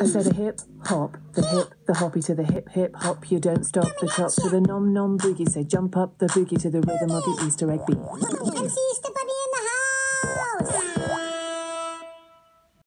I said a hip hop, the hip, the hoppy to the hip hip hop. You don't stop the chop to the nom nom boogie. Say jump up the boogie to the rhythm of the Easter egg beat.